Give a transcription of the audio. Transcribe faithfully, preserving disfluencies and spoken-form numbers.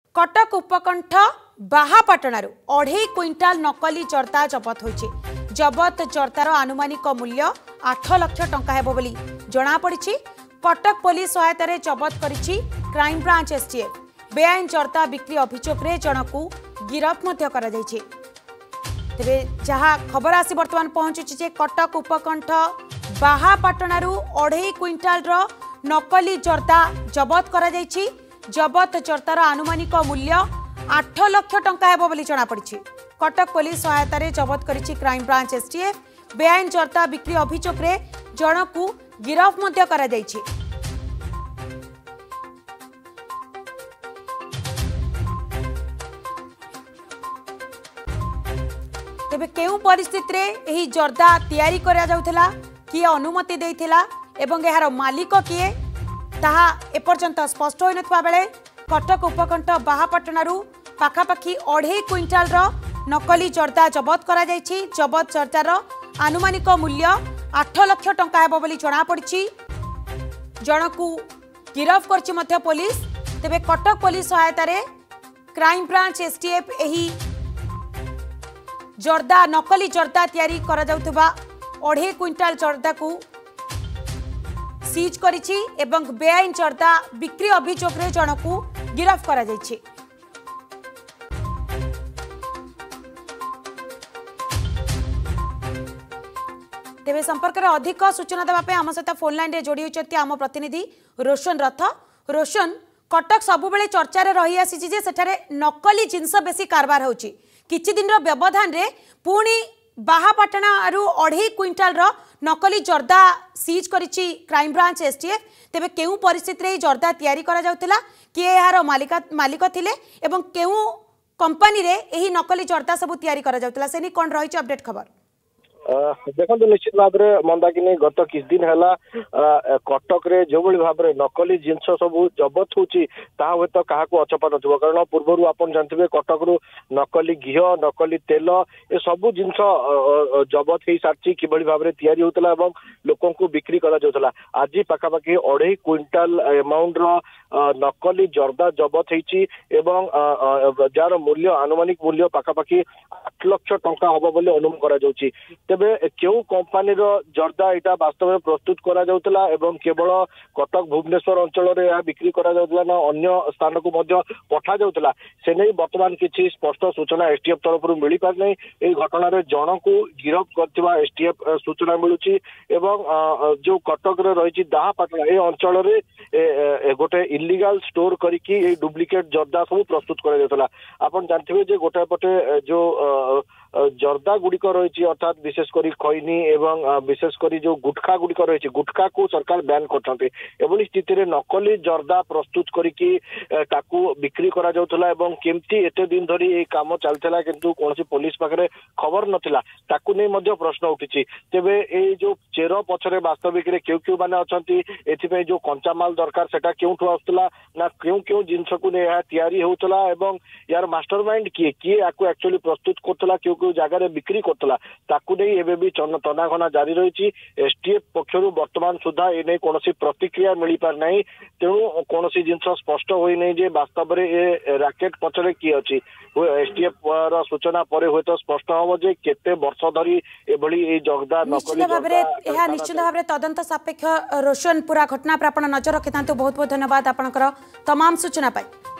Cuttack उपकंठ बाहापाटणार अढ़े quintal नकली जर्दा जबत होइछे। जबत जर्दार आनुमानिक मूल्य आठ लाख टंका हेबो बोली जणा पड़िछि। कटक पुलिस सहायतार जबत करिछि क्राइम ब्रांच एसटीएफ। बेआईन जर्दा बिक्री अभियोग रे जनकू गिरफ मध्य करा जायछि। तेबे जहा खबर आसी वर्तमान पहुंचुछि जे कटक उपकंठ बाहापाटणार अढ़े क्विंटाल रो नकली जर्दा जबत करा जायछि। जबत जर्दार आनुमानिक मूल्य आठ लाख टंका हेबो बोली जणा पड़िछि। कटक पुलिस सहायतार जबत करिछि क्राइम ब्रांच एसटीएफ। बेआईन जर्दा बिक्री अभियोग रे जनकू गिरफ मध्य करा जायछि। तेबे केउ परिस्थिति रे एही जर्दा तयारी करा जाउथला, किए अनुमति देइथिला एवं एहार मालिक किए ताहा एपर्यंत स्पष्ट होई नथवा बेले कटक उपकंठ बाहापाटणार पाखापाखी अढ़े क्विंटाल रो नकली जर्दा जबत करा जायछि। जबत जर्दार आनुमानिक मूल्य आठ लाख टंका हेबो बोली जणा पड़िछि। जनकू गिरफ करछि मध्य पुलिस। तेबे कटक पुलिस सहायतार क्राइम ब्रांच एसटीएफ एही जर्दा नकली जर्दा तैयारी करा जाउथबा अढ़े क्विंटाल जर्दा को सीज करिछि एवं बेआईन जर्दा बिक्री अभियोग रे जनकू गिरफ करा जायछि। तेबे संपर्क रे अधिक सूचना देबा पे आम सहित फोन लाइन रे जोड़ी होचती आम प्रतिनिधि रोशन रथ। रोशन, कटक सबु बेले चर्चा रे रही आसी जे सेठारे नकली जिंस बेसी कारबार होची। किछि दिन रो व्यवधान रे पुणी बाहापाटणारू अढ़े क्विंटाल रो नकली जर्दा सीज करिछि क्राइम ब्रांच एसटीएफ। तेबे केउ परिस्थिति रे जर्दा तैयारी करा जाउतला, किए यार मालिक मालिक थिले एवं केउ कंपनी रे एही नकली जर्दा सब तैयारी करा जाउतला, सेनी कोन रहिछि अपडेट खबर? देखो निश्चित भाव में मंदाकिनी गत किछ दिन है कटक रे जो भाव में नकली जिनस सब जबत होची ता हे तो क्या अचपा नथिबो। कारण पूर्वर आपन जानथिबे कटक रु नकली घी नकली तेल ए सब जिनस जबत हो सारी किभली भाव में तैयारी होतला एवं लोकों को बिक्री करा जाउतला। आज पाखापाखि अढ़े क्विंटाल अमाउंट रो नकली जर्दा जबत होईची एवं जार मूल्य आनुमानिक मूल्य पाखापाखि आठ लाख टंका हबो बोली अनुमान करा जाउची। तेबे क्यों कंपानी रो जर्दा एटा वास्तव में प्रस्तुत करा जाउतला एवं केवल कटक भुवनेश्वर अंचल रे या बिक्री करा जाउतला ना अन्य स्थान को मध्य पठा जाउतला, से नै वर्तमान किछि स्पष्ट सूचना एसटीएफ तरफ रु मिली पार नै। ए घटना रे जण को गिरफ करथिबा एसटीएफ सूचना मिलुची एवं जो कटक रे रहिछि दाहापाटଣା ए अंचल रे गोटे इलीगल स्टोर करिकि ए डुप्लिकेट जर्दा सब प्रस्तुत करा जाउतला। आपन जानथिबे जे गोटे पटे जो जर्दा गुड़िक रही अर्थात विशेषकर खैनी एवं विशेषकर जो गुटखा गुड़िक रही गुटखा को सरकार बैन करते एभली स्थिति रे नकली जर्दा प्रस्तुत करके बिक्री करा जाउतला एवं केमती एते दिन धरी ए काम चलता किंतु कौन पुलिस पाखे खबर नथिला ताकू नै मध्य प्रश्न उठी। तेबे ए जो चेर पछरे वास्तविक रे क्यों क्यों माने अछंती एथिपे जो कंचा माल दरकार सेटा क्योंठु आस्तला ना क्यों क्यों जिनस को नै तैयारी होतला एवं यार मास्टरमाइंड किए किए आकु एक्चुअली प्रस्तुत करतला क्यों क्यों जगह बिक्री करतला ताकू नै एबे भी तनाघना जारी रही। एसटीएफ पक्षरु वर्तमान सुधा ए नै कोनोसी प्रतिक्रिया मिली पार नै, तेणु कोनोसी जिनस स्पष्ट होई नै जे वास्तव रे ए रैकेट पछरे की अछि। एसटीएफ रो सूचना परे होय तो स्पष्ट होबो जे केते वर्ष धरी एभली ए जगदा नकली जर्दा एहा निश्चित भाव रे तदंत सापेक्ष। रोशन, पूरा घटना पर आपण नजर रखितांतु। बहुत बहुत धन्यवाद आपनकर तमाम सूचना पाई।